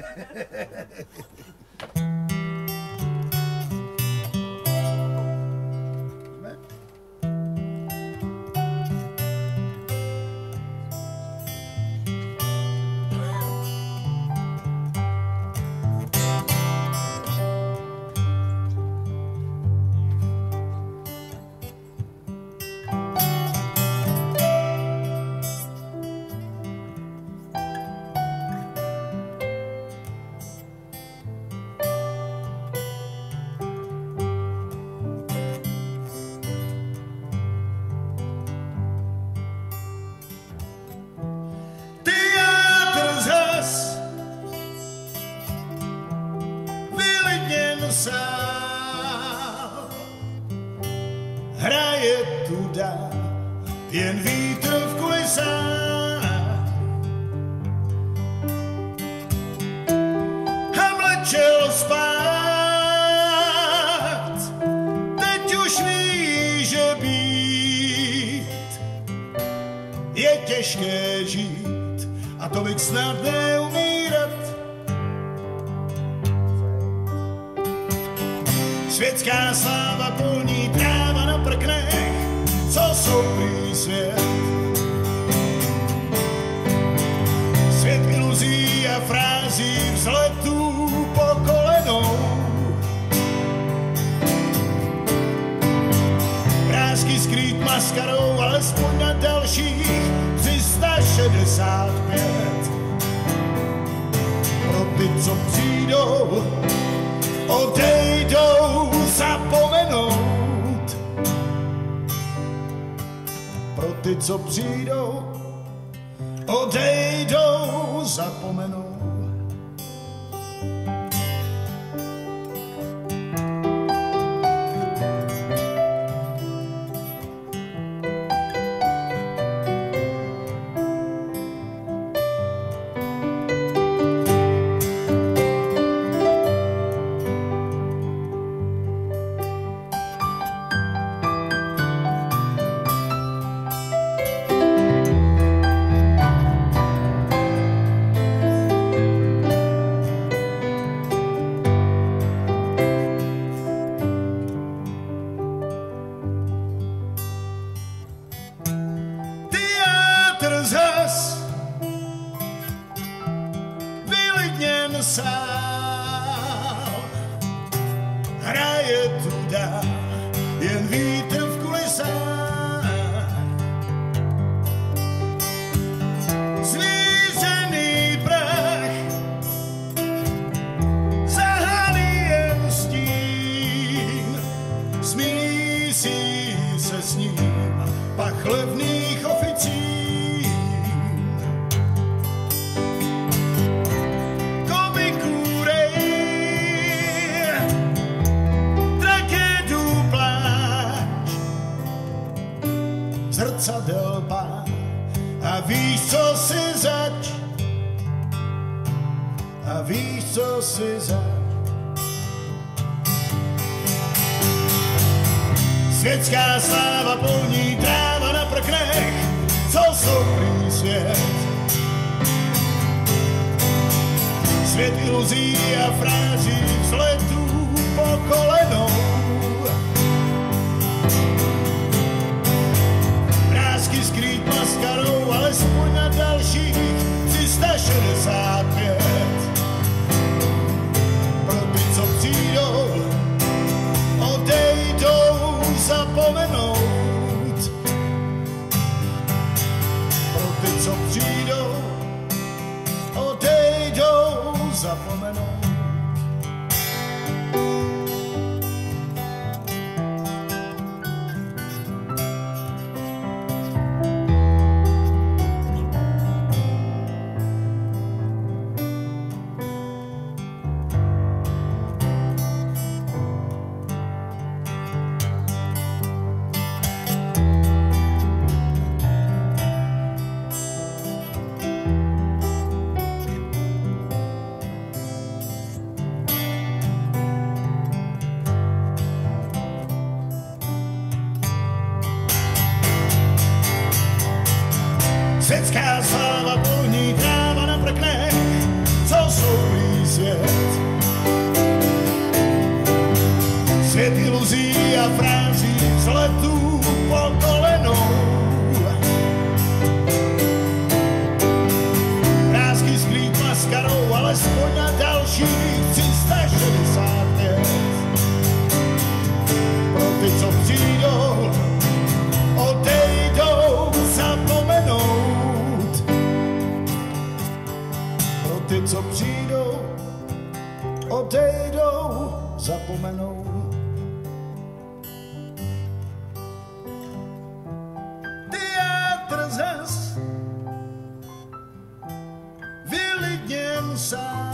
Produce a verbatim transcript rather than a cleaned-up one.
Hraje tu dál jen vítr v kulisách. Hamlet šel spát, teď už ví, že být je těžké žít a tolik snadné umírat. Světská sláva, polní tráva na prknech, co soukrý svět. Svět iluzí a frází vzletů po kolenou. Vrásky skrýt maskarou, alespoň na dalších tři sta šedesát pět. Pro ty, co přijdou, odejdou zapomenout. Pro ty, co přijdou, odejdou zapomenout. Vylidněn sál, hraje tu dál jen vítr v kulisách. Zvířený prach zahalí jen stín, smísí se s ním pach levných oficí. Zrcadel pán a víš, co si zač, a víš, co si zač. Světská sláva, polní tráva na prknech, co soukrý svět. Svět iluzí a frází vzletů po kolenou. Skrýt maskarou, alespoň na dalších tři sta šedesát pět. Pro ty, co přijdou, odejdou zapomenout. Pro ty, co přijdou, odejdou zapomenout. a frází vzletů po kolenou. Vrásky skrýt maskarou, alespoň na dalších tři sta šedesát pět. Pro ty, co přijdou, odejdou zapomenout. Pro ty, co přijdou, odejdou zapomenout. Teatr zas vylidněn sám.